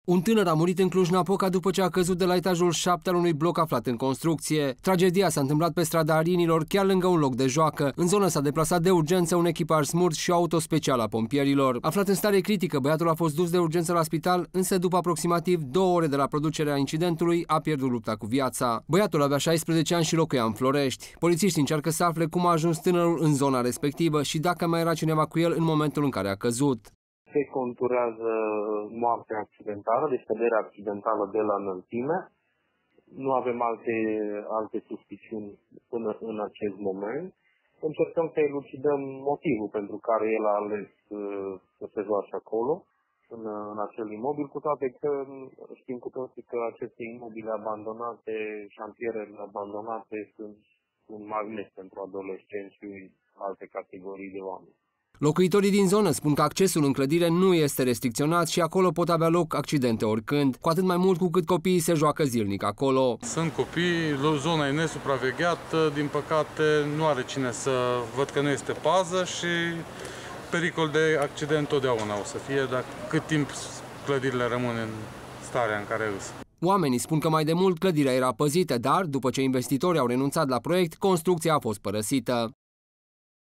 Un tânăr a murit în Cluj-Napoca după ce a căzut de la etajul 7 al unui bloc aflat în construcție. Tragedia s-a întâmplat pe strada Arinilor, chiar lângă un loc de joacă. În zonă s-a deplasat de urgență un echipaj smurt și o auto specială a pompierilor. Aflat în stare critică, băiatul a fost dus de urgență la spital, însă după aproximativ 2 ore de la producerea incidentului a pierdut lupta cu viața. Băiatul avea 16 ani și locuia în Florești. Polițiștii încearcă să afle cum a ajuns tânărul în zona respectivă și dacă mai era cineva cu el în momentul în care a căzut. Se conturează moartea accidentală, deci căderea accidentală de la înălțime. Nu avem alte suspiciuni până în acest moment. Încercăm să elucidăm motivul pentru care el a ales să se joace acolo, în acel imobil, cu toate că știm cu toții că aceste imobile abandonate, șantierele abandonate, sunt un magnet pentru adolescenți și alte categorii de oameni. Locuitorii din zonă spun că accesul în clădire nu este restricționat și acolo pot avea loc accidente oricând, cu atât mai mult cu cât copiii se joacă zilnic acolo. Sunt copii, zona e nesupravegheată, din păcate nu are cine să văd că nu este pază și pericol de accident totdeauna o să fie, dar cât timp clădirile rămân în starea în care îs. Oamenii spun că mai de mult clădirea era păzită, dar după ce investitorii au renunțat la proiect, construcția a fost părăsită.